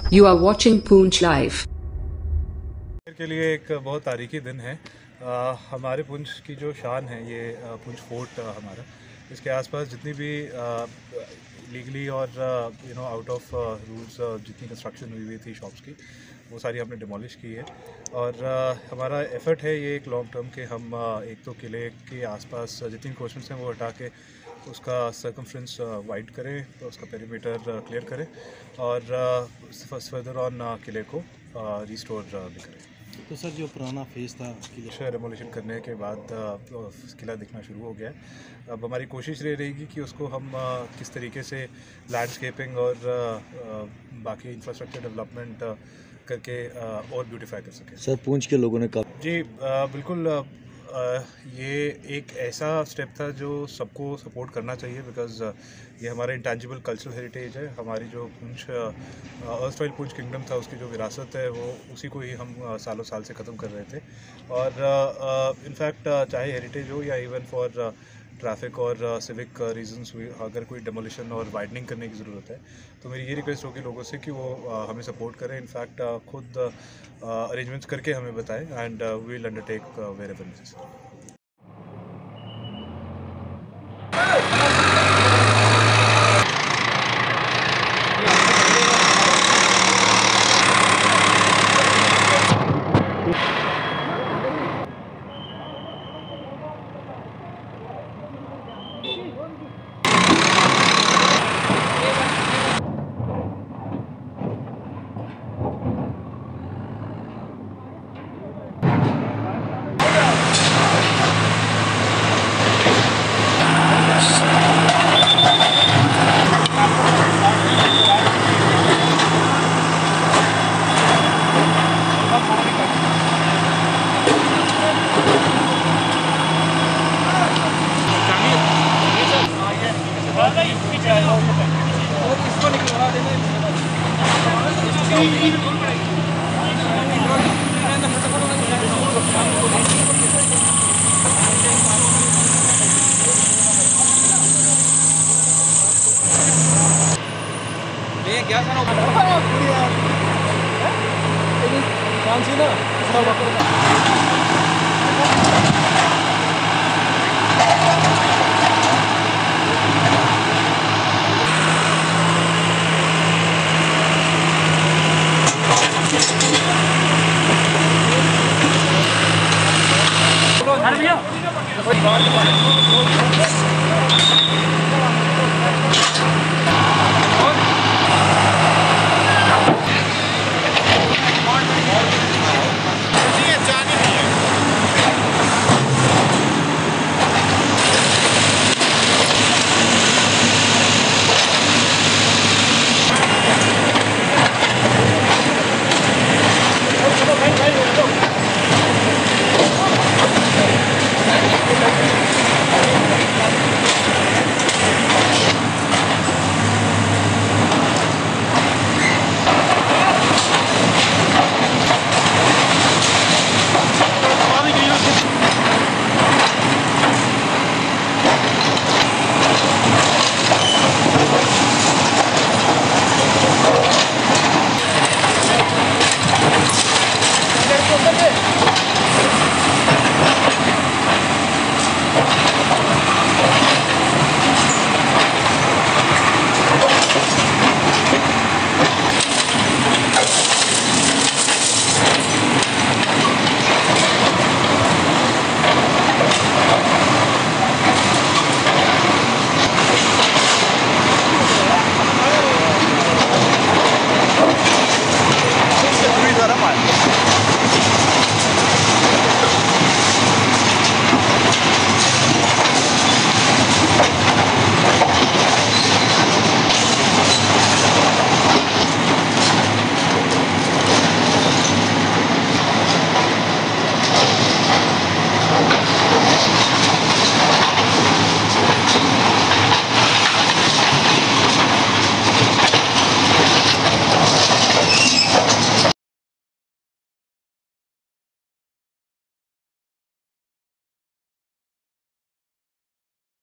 You are watching Poonch Live. के लिए एक बहुत तारीखी दिन है। हमारे पुंछ की जो शान है ये पुंछ फोर्ट हमारा, इसके आसपास जितनी भी लीगली और आउट ऑफ रूल्स जितनी कंस्ट्रक्शन हुई थी शॉप्स की, वो सारी हमने डिमोलिश की है। और हमारा एफर्ट है ये एक लॉन्ग टर्म के, हम एक तो किले के आसपास जितनी इंक्रोचमेंट्स हैं वो हटा के उसका सर्कमफ्रेंस वाइड करें, तो उसका पेरीमीटर क्लियर करें और फर्दर ऑन किले को रिस्टोर भी करें। तो सर जो पुराना फेस था किला डेमोलिशन करने के बाद किला दिखना शुरू हो गया है। अब हमारी कोशिश ये रहेगी कि उसको हम किस तरीके से लैंडस्केपिंग और बाकी इंफ्रास्ट्रक्चर डेवलपमेंट करके और ब्यूटीफाई कर सकें। सर पूंछ के लोगों ने कहा जी बिल्कुल, ये एक ऐसा स्टेप था जो सबको सपोर्ट करना चाहिए, बिकॉज़ ये हमारा इंटेंजिबल कल्चरल हेरिटेज है। हमारी जो पुंछ अर्स्टवाइल पुंछ किंगडम था उसकी जो विरासत है वो उसी को ही हम सालों साल से ख़त्म कर रहे थे। और इनफैक्ट चाहे हेरिटेज हो या इवन फॉर ट्रैफिक और सिविक रीजंस, अगर कोई डेमोलिशन और वाइडनिंग करने की ज़रूरत है तो मेरी ये रिक्वेस्ट होगी लोगों से कि वो हमें सपोर्ट करें। इनफैक्ट खुद अरेंजमेंट्स करके हमें बताएं and we will undertake wherever necessary. क्या ना